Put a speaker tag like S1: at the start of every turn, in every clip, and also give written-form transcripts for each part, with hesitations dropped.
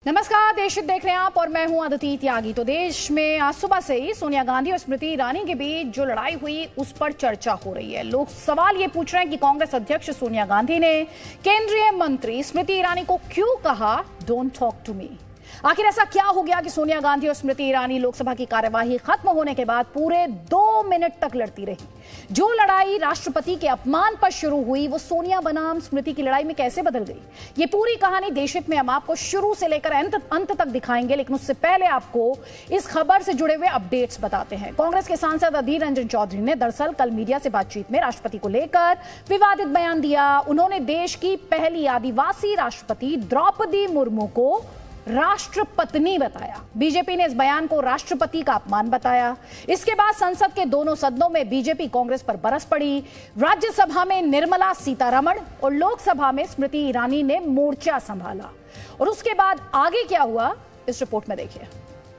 S1: नमस्कार, देशहित देख रहे हैं आप और मैं हूं अदिति त्यागी। तो देश में आज सुबह से ही सोनिया गांधी और स्मृति ईरानी के बीच जो लड़ाई हुई उस पर चर्चा हो रही है। लोग सवाल ये पूछ रहे हैं कि कांग्रेस अध्यक्ष सोनिया गांधी ने केंद्रीय मंत्री स्मृति ईरानी को क्यों कहा डोंट टॉक टू मी। आखिर ऐसा क्या हो गया कि सोनिया गांधी और स्मृति ईरानी लोकसभा की कार्यवाही खत्म होने के बाद पूरे 2 मिनट तक लड़ती रही। जो लड़ाई राष्ट्रपति के अपमान पर शुरू हुई वो सोनिया बनाम स्मृति की लड़ाई में कैसे बदल गई, ये पूरी कहानी देशहित में हम आपको शुरू से लेकर अंत तक दिखाएंगे। लेकिन उससे पहले आपको इस खबर से जुड़े हुए अपडेट्स बताते हैं। कांग्रेस के सांसद अधीर रंजन चौधरी ने दरअसल कल मीडिया से बातचीत में राष्ट्रपति को लेकर विवादित बयान दिया। उन्होंने देश की पहली आदिवासी राष्ट्रपति द्रौपदी मुर्मू को राष्ट्रपत्नी बताया। बीजेपी ने इस बयान को राष्ट्रपति का अपमान बताया। इसके बाद संसद के दोनों सदनों में बीजेपी कांग्रेस पर बरस पड़ी। राज्यसभा में निर्मला सीतारमण और लोकसभा में स्मृति ईरानी ने मोर्चा संभाला। और उसके बाद आगे क्या हुआ इस रिपोर्ट में देखिए।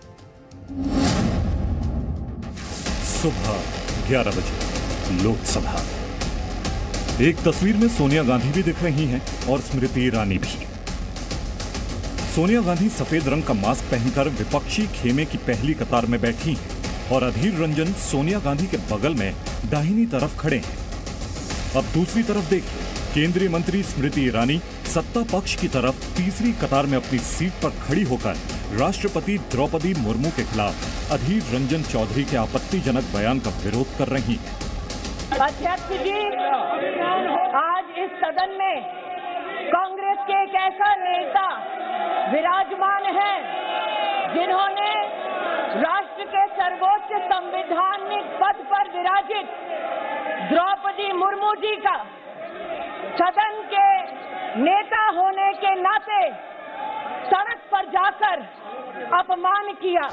S2: सुबह 11 बजे लोकसभा। एक तस्वीर में सोनिया गांधी भी दिख रही हैं और स्मृति ईरानी भी। सोनिया गांधी सफेद रंग का मास्क पहनकर विपक्षी खेमे की पहली कतार में बैठी हैं और अधीर रंजन सोनिया गांधी के बगल में दाहिनी तरफ खड़े हैं। अब दूसरी तरफ देखिए, केंद्रीय मंत्री स्मृति ईरानी सत्ता पक्ष की तरफ तीसरी कतार में अपनी सीट पर खड़ी होकर राष्ट्रपति द्रौपदी मुर्मू के खिलाफ अधीर रंजन चौधरी के आपत्तिजनक बयान का विरोध कर रही हैं।
S3: अध्यक्ष जी, आज इस सदन में कांग्रेस के एक ऐसा नेता विराजमान है जिन्होंने राष्ट्र के सर्वोच्च संवैधानिक पद पर विराजित द्रौपदी मुर्मू जी का सदन के नेता होने के नाते सड़क पर जाकर अपमान किया।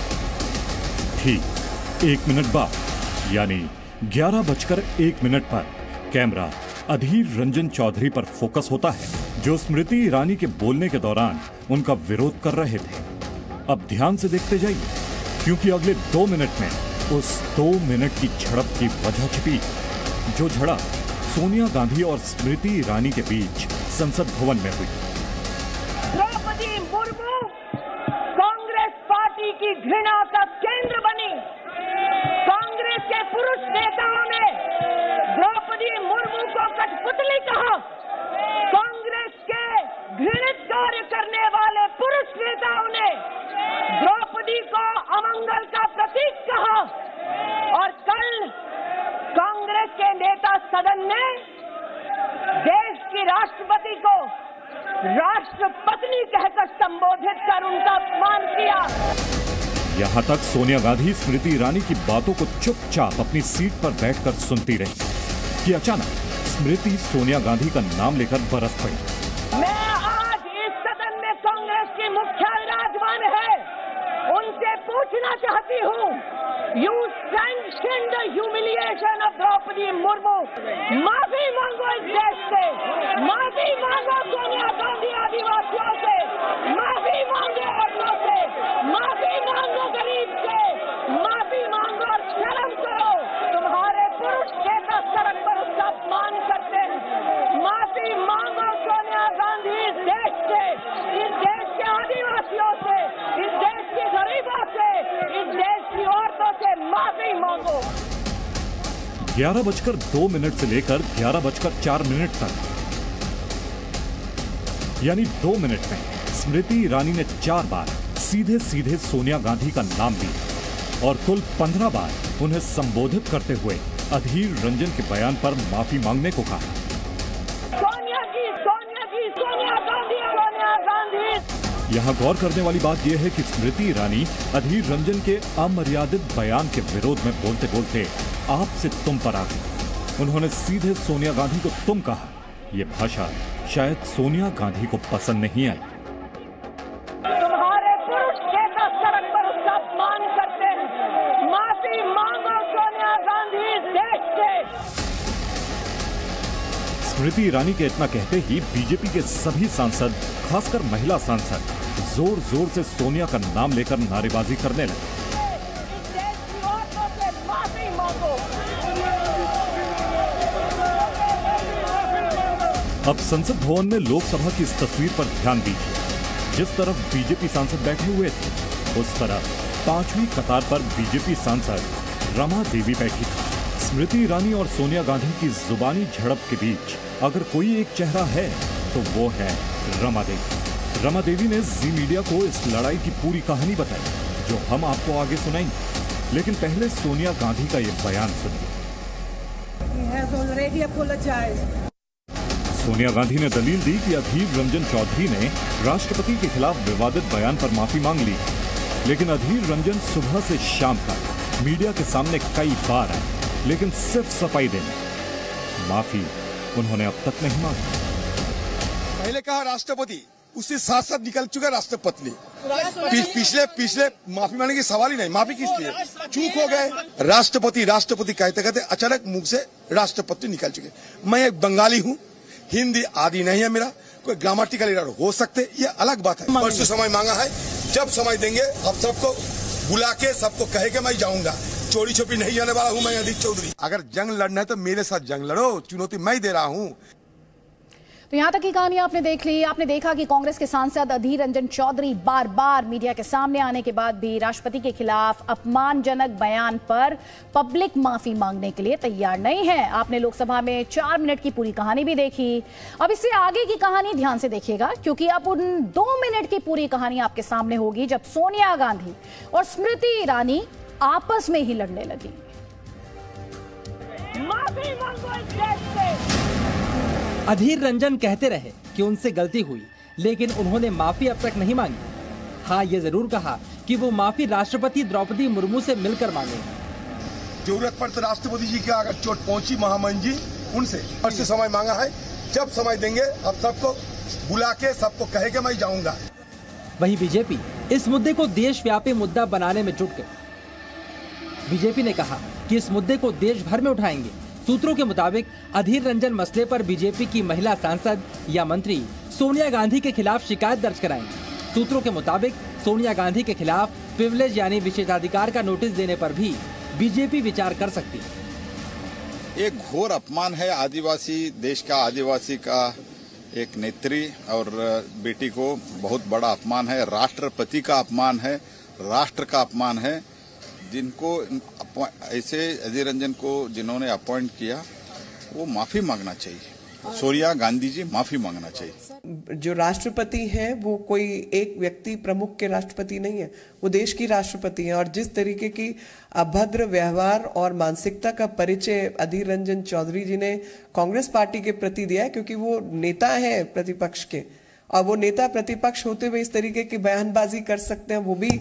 S2: ठीक 1 मिनट बाद यानी 11:01 पर कैमरा अधीर रंजन चौधरी पर फोकस होता है, जो स्मृति ईरानी के बोलने के दौरान उनका विरोध कर रहे थे। अब ध्यान से देखते जाइए, क्योंकि अगले 2 मिनट में उस 2 मिनट की झड़प की वजह छिपी, जो झड़प सोनिया गांधी और स्मृति ईरानी के बीच संसद भवन में हुई।
S3: द्रौपदी मुर्मू कांग्रेस पार्टी की घृणा का केंद्र बनी। कांग्रेस के पुरुष नेताओं ने द्रौपदी मुर्मू को कठपुतली कहा। कांग्रेस के घृणित कार्य करने वाले पुरुष नेताओं ने द्रौपदी को अमंगल का प्रतीक कहा। और कल कांग्रेस के नेता सदन ने देश की राष्ट्रपति को राष्ट्रपत्नी कहकर संबोधित कर उनका अपमान किया।
S2: यहाँ तक सोनिया गांधी स्मृति ईरानी की बातों को चुपचाप अपनी सीट पर बैठकर सुनती रही कि अचानक स्मृति सोनिया गांधी का नाम लेकर बरस पड़ी।
S3: मैं आज इस सदन में कांग्रेस की मुखिया विराजमान है, उनसे पूछना चाहती हूँ, you sanction the humiliation of Draupadi Murmu. माफी मांगो इस देश से, माफी मांगो सोनिया गांधी आदिवासियों से, माफी मांगो औरतों से, माफी मांगो गरीब से, माफी मांगो और शर्म करो। तुम्हारे पुरुष नेता सड़क पर उसका अपमान करते हैं। माफी मांगो सोनिया गांधी इस देश से, इस देश के आदिवासियों से, इस देश की गरीबों से, इस देश की औरतों से माफी मांगो।
S2: 11:02 से लेकर 11:04 तक यानी 2 मिनट में स्मृति ईरानी ने 4 बार सीधे सीधे सोनिया गांधी का नाम लिया और कुल 15 बार उन्हें संबोधित करते हुए अधीर रंजन के बयान पर माफी मांगने को कहा।
S3: सोनिया जी, सोनिया जी, सोनिया गांधी, सोनिया गांधी।
S2: यहाँ गौर करने वाली बात यह है कि स्मृति ईरानी अधीर रंजन के अमर्यादित बयान के विरोध में बोलते बोलते आप से तुम पर आ गई। उन्होंने सीधे सोनिया गांधी को तुम कहा। ये भाषा शायद सोनिया गांधी को पसंद नहीं आई।
S3: तुम्हारे पुरुष नेता सड़क पर उसका अपमान करते हैं। माफी मांगो सोनिया गांधी इस देश से।
S2: स्मृति ईरानी के इतना कहते ही बीजेपी के सभी सांसद, खासकर महिला सांसद, जोर जोर से सोनिया का नाम लेकर नारेबाजी करने लगे।
S3: इस देश की औरतों से माफी मांगो।
S2: अब संसद भवन में लोकसभा की इस तस्वीर पर ध्यान दीजिए। जिस तरफ बीजेपी सांसद बैठे हुए थे, उस तरफ 5वीं कतार पर बीजेपी सांसद रमा देवी बैठी थी। स्मृति ईरानी और सोनिया गांधी की जुबानी झड़प के बीच अगर कोई एक चेहरा है तो वो है रमा देवी। रमा देवी ने जी मीडिया को इस लड़ाई की पूरी कहानी बताई, जो हम आपको आगे सुनाएंगे। लेकिन पहले सोनिया गांधी का ये बयान सुनिए। सोनिया गांधी ने दलील दी कि अधीर रंजन चौधरी ने राष्ट्रपति के खिलाफ विवादित बयान पर माफी मांग ली, लेकिन अधीर रंजन सुबह से शाम तक मीडिया के सामने कई बार आए, लेकिन सिर्फ सफाई देने, माफी उन्होंने अब तक नहीं मांगी।
S4: पहले कहा राष्ट्रपति, उससे साथ साथ निकल चुका राष्ट्रपति। पिछले माफी मांगने की सवाल ही नहीं, माफी किस लिए, चूक हो गए। राष्ट्रपति कहते कहते अचानक मुंह से राष्ट्रपति निकल चुके। मैं एक बंगाली हूँ, हिंदी आदि नहीं है मेरा, कोई ग्रामेटिकल एरर हो सकते, ये अलग बात है। परसों समय मांगा है, जब समय देंगे अब सबको बुला के सबको कहे के मैं जाऊंगा। चोरी छुपी नहीं जाने वाला हूँ मैं अधीर चौधरी। अगर जंग लड़ना है तो मेरे साथ जंग लड़ो, चुनौती मैं दे रहा हूँ।
S1: तो यहाँ तक की कहानी आपने देख ली। आपने देखा कि कांग्रेस के सांसद अधीर रंजन चौधरी बार बार मीडिया के सामने आने के बाद भी राष्ट्रपति के खिलाफ अपमानजनक बयान पर पब्लिक माफी मांगने के लिए तैयार नहीं है। आपने लोकसभा में 4 मिनट की पूरी कहानी भी देखी। अब इससे आगे की कहानी ध्यान से देखिएगा, क्योंकि अब उन 2 मिनट की पूरी कहानी आपके सामने होगी जब सोनिया गांधी और स्मृति ईरानी आपस में ही लड़ने लगी।
S3: माफी मांगो इस देश से।
S5: अधीर रंजन कहते रहे कि उनसे गलती हुई, लेकिन उन्होंने माफी अब तक नहीं मांगी। हाँ, ये जरूर कहा कि वो माफी राष्ट्रपति द्रौपदी मुर्मू से मिलकर मांगेंगे।
S4: जरूरत पर तो राष्ट्रपति जी का अगर चोट पहुंची महामहिम जी, उनसे परसों समय मांगा है, जब समय देंगे अब सबको बुला के सबको कहे के मैं जाऊंगा।
S5: वहीं बीजेपी इस मुद्दे को देशव्यापी मुद्दा बनाने में जुट गई। बीजेपी ने कहा कि इस मुद्दे को देश भर में उठाएंगे। सूत्रों के मुताबिक अधीर रंजन मसले पर बीजेपी की महिला सांसद या मंत्री सोनिया गांधी के खिलाफ शिकायत दर्ज कराएंगे। सूत्रों के मुताबिक सोनिया गांधी के खिलाफ प्रिविलेज यानी विशेषाधिकार का नोटिस देने पर भी बीजेपी विचार कर सकती है।
S6: एक घोर अपमान है आदिवासी देश का, आदिवासी का एक नेत्री और बेटी को बहुत बड़ा अपमान है। राष्ट्रपति का अपमान है, राष्ट्र का अपमान है। जिनको ऐसे अधीर रंजन को जिन्होंने अपॉइंट किया, वो माफी मांगना चाहिए। सोनिया गांधी जी माफी मांगना चाहिए।
S7: जो राष्ट्रपति है वो कोई एक व्यक्ति प्रमुख के राष्ट्रपति नहीं है, वो देश की राष्ट्रपति है। और जिस तरीके की अभद्र व्यवहार और मानसिकता का परिचय अधीर रंजन चौधरी जी ने कांग्रेस पार्टी के प्रति दिया है, क्योंकि वो नेता है प्रतिपक्ष के, और वो नेता प्रतिपक्ष होते हुए इस तरीके की बयानबाजी कर सकते हैं, वो भी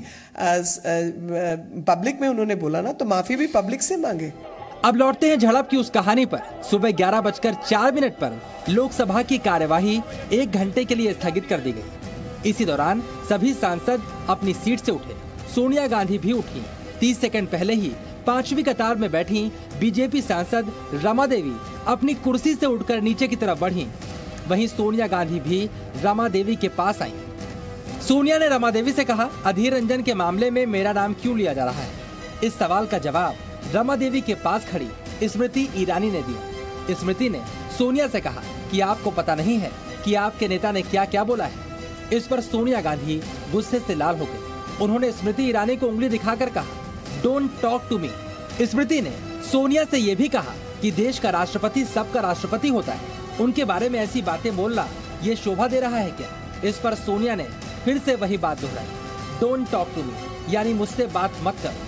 S7: पब्लिक में उन्होंने बोला ना, तो माफी भी पब्लिक से मांगे।
S5: अब लौटते हैं झड़प की उस कहानी पर। सुबह 11:04 पर लोकसभा की कार्यवाही 1 घंटे के लिए स्थगित कर दी गई। इसी दौरान सभी सांसद अपनी सीट से उठे। सोनिया गांधी भी उठी। 30 सेकंड पहले ही 5वीं कतार में बैठी बीजेपी सांसद रमा देवी अपनी कुर्सी से उठकर नीचे की तरफ बढ़ी। वहीं सोनिया गांधी भी रमा देवी के पास आई। सोनिया ने रमा देवी से कहा, अधीर रंजन के मामले में मेरा नाम क्यों लिया जा रहा है? इस सवाल का जवाब रमा देवी के पास खड़ी स्मृति ईरानी ने दिया। स्मृति ने सोनिया से कहा कि आपको पता नहीं है कि आपके नेता ने क्या क्या बोला है। इस पर सोनिया गांधी गुस्से से लाल हो गई। उन्होंने स्मृति ईरानी को उंगली दिखाकर कहा, don't talk to me. Smriti ने सोनिया से ये भी कहा कि देश का राष्ट्रपति सबका राष्ट्रपति होता है, उनके बारे में ऐसी बातें बोलना ये शोभा दे रहा है क्या? इस पर सोनिया ने फिर से वही बात दोहराई, डोंट टॉक टू मी, यानी मुझसे बात मत करो।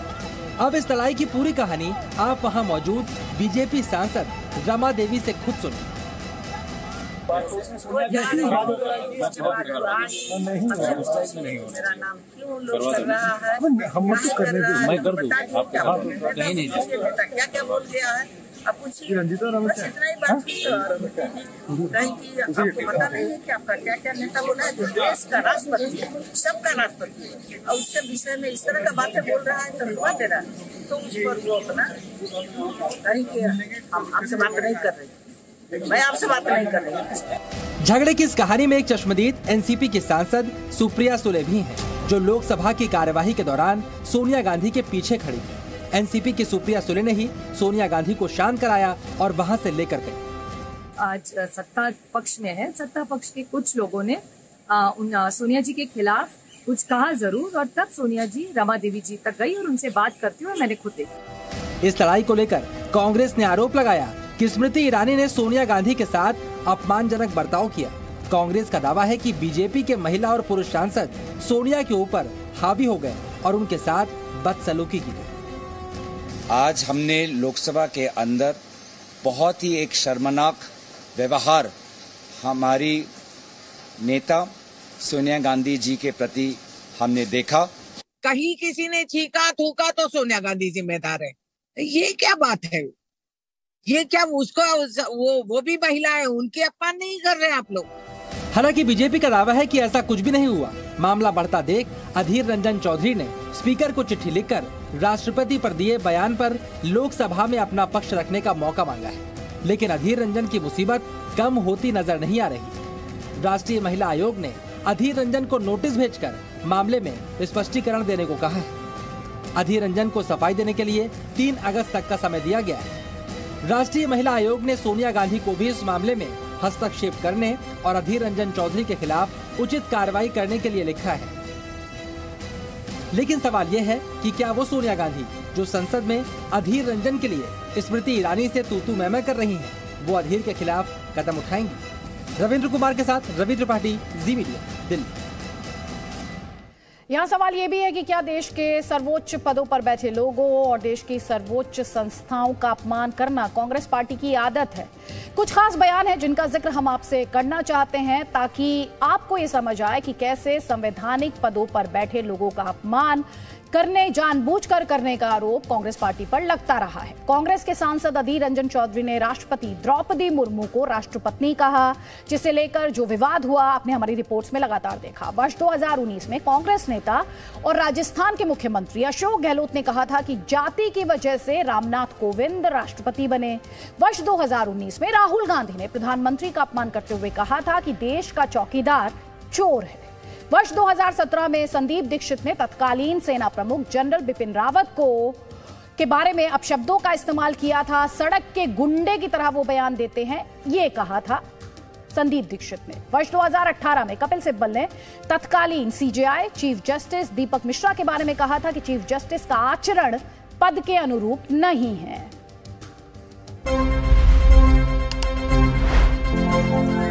S5: अब इस लड़ाई की पूरी कहानी आप वहां मौजूद बीजेपी सांसद रमा देवी से खुद सुनिए।
S8: मेरा नाम क्यों लोग कर रहा है? मैं कर दूं, कहीं नहीं क्या क्या बोल गया है, आप पूछिए। बस इतना ही बात कहीं की आपको पता नहीं है कि आपका क्या क्या नेता बोला है, जो देश का राष्ट्रपति है, सबका राष्ट्रपति है, और उसके विषय में इस तरह का बातें बोल रहा है, तर्जुमा दे रहा है, तो उस पर वो अपना कहीं कि हम आपसे बात नहीं कर रहे, मैं आपसे बात नहीं कर रही।
S5: झगड़े की इस कहानी में एक चश्मदीद एनसीपी की सांसद सुप्रिया सुले भी हैं, जो लोकसभा की कार्यवाही के दौरान सोनिया गांधी के पीछे खड़ी थी। एनसीपी की सुप्रिया सुले ने ही सोनिया गांधी को शांत कराया और वहां से लेकर गई।
S9: आज सत्ता पक्ष में है, सत्ता पक्ष के कुछ लोगों ने सोनिया जी के खिलाफ कुछ कहा जरूर, और तब सोनिया जी रमा देवी जी तक गई और उनसे बात करते हुए मैंने खुद देखी।
S5: इस लड़ाई को लेकर कांग्रेस ने आरोप लगाया कि स्मृति ईरानी ने सोनिया गांधी के साथ अपमानजनक बर्ताव किया। कांग्रेस का दावा है कि बीजेपी के महिला और पुरुष सांसद सोनिया के ऊपर हावी हो गए और उनके साथ बदसलूकी की गई।
S10: आज हमने लोकसभा के अंदर बहुत ही एक शर्मनाक व्यवहार हमारी नेता सोनिया गांधी जी के प्रति हमने देखा।
S11: कहीं किसी ने चीखा थूका तो सोनिया गांधी जिम्मेदार है, ये क्या बात है? ये क्या उसको वो भी महिला है, उनके अपमान नहीं कर रहे आप लोग?
S5: हालांकि बीजेपी का दावा है कि ऐसा कुछ भी नहीं हुआ। मामला बढ़ता देख अधीर रंजन चौधरी ने स्पीकर को चिट्ठी लिखकर राष्ट्रपति पर दिए बयान पर लोकसभा में अपना पक्ष रखने का मौका मांगा है, लेकिन अधीर रंजन की मुसीबत कम होती नजर नहीं आ रही। राष्ट्रीय महिला आयोग ने अधीर रंजन को नोटिस भेजकर मामले में स्पष्टीकरण देने को कहा है। अधीर रंजन को सफाई देने के लिए 3 अगस्त तक का समय दिया गया है। राष्ट्रीय महिला आयोग ने सोनिया गांधी को भी इस मामले में हस्तक्षेप करने और अधीर रंजन चौधरी के खिलाफ उचित कार्रवाई करने के लिए लिखा है। लेकिन सवाल यह है कि क्या वो सोनिया गांधी जो संसद में अधीर रंजन के लिए स्मृति ईरानी से तू मैं कर रही हैं, वो अधीर के खिलाफ कदम उठाएंगी? रविंद्र कुमार के साथ रवि त्रिपाठी, जी मीडिया, दिल्ली।
S1: यहाँ सवाल ये भी है कि क्या देश के सर्वोच्च पदों पर बैठे लोगों और देश की सर्वोच्च संस्थाओं का अपमान करना कांग्रेस पार्टी की आदत है? कुछ खास बयान है जिनका जिक्र हम आपसे करना चाहते हैं ताकि आपको ये समझ आए कि कैसे संवैधानिक पदों पर बैठे लोगों का अपमान करने, जानबूझकर करने का आरोप कांग्रेस पार्टी पर लगता रहा है। कांग्रेस के सांसद अधीर रंजन चौधरी ने राष्ट्रपति द्रौपदी मुर्मू को राष्ट्रपत्नी कहा, जिसे लेकर जो विवाद हुआ आपने हमारी रिपोर्ट्स में लगातार देखा। वर्ष 2019 में कांग्रेस नेता और राजस्थान के मुख्यमंत्री अशोक गहलोत ने कहा था कि जाति की वजह से रामनाथ कोविंद राष्ट्रपति बने। वर्ष 2019 में राहुल गांधी ने प्रधानमंत्री का अपमान करते हुए कहा था कि देश का चौकीदार चोर है। वर्ष 2017 में संदीप दीक्षित ने तत्कालीन सेना प्रमुख जनरल बिपिन रावत के बारे में अपशब्दों का इस्तेमाल किया था। सड़क के गुंडे की तरह वो बयान देते हैं, ये कहा था संदीप दीक्षित ने। वर्ष 2018 में कपिल सिब्बल ने तत्कालीन CJI chief justice Deepak Mishra के बारे में कहा था कि चीफ जस्टिस का आचरण पद के अनुरूप नहीं है।